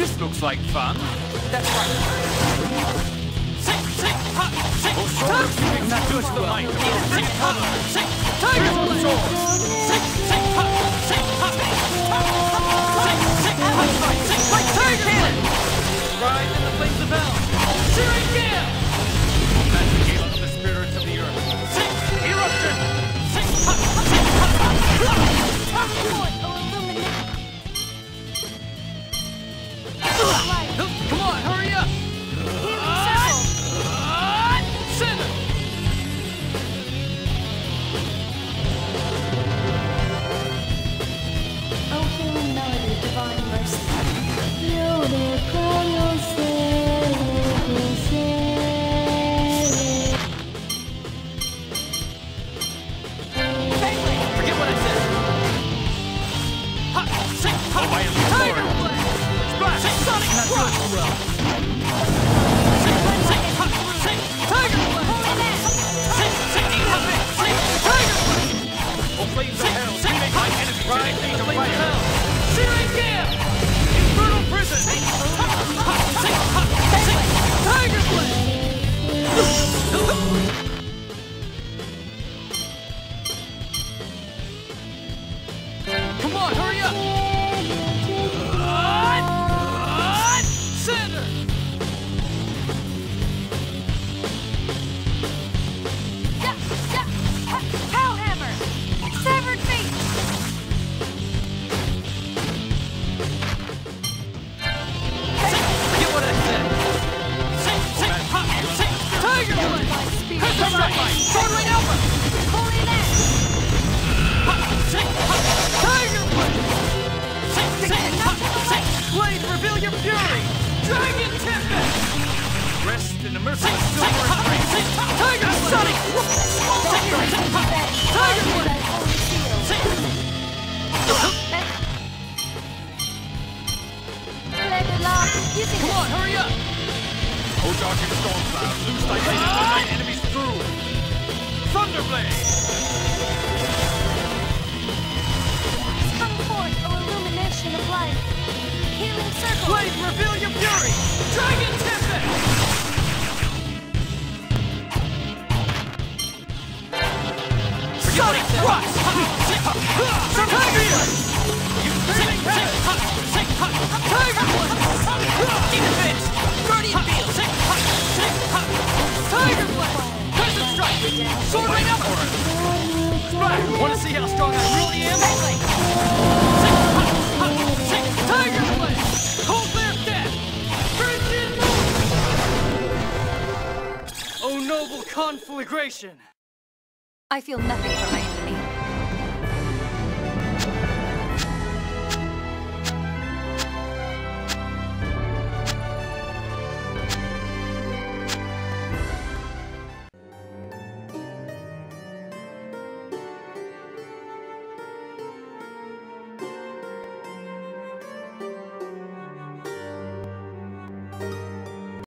This looks like fun. That's right. Not do it to the mic. Tiger sword. Like tiger cannon. Ride in the flames of hell. Searing gale. Magic gale of the spirits of the earth. Eruption. Come on, hurry up. Center. Oh, healing melody, divine mercy. Forget what I said. Tiger blade. Splash. Sonic not doing too well. Tiger blade. Tiger blade. Oh, flames of hell. You make my enemy Ride in the flames of fire. hell. Searing gale. Infernal prison. Tiger blade. Come on, hurry up. Center. Hellhammer! Severed feet! Forget what I said. Tiger blade. Pistol strike. Sword ring alpha. Holy net! Tiger blade. Blade, reveal your fury. Dragon tempest. Rest in the merciless silver embrace. Tiger Sonic. Tiger blade. Come on, hurry up. Oh, darting storm cloud. Loose thy blade and run thine enemies through. Thunderblade. Come forth, O illumination of life. Healing circle. Blade, reveal your fury. Dragon tempest. Sonic thrust. Tiger blade. You burning heaven. Tiger blade. Demon fist. Guardian field. Tiger blade. Crescent strike. Sword ring upward. Splash. Want to see how strong I really am? Tiger blade. Cold clear death. Virgin. Oh, noble conflagration. I feel nothing from my enemy.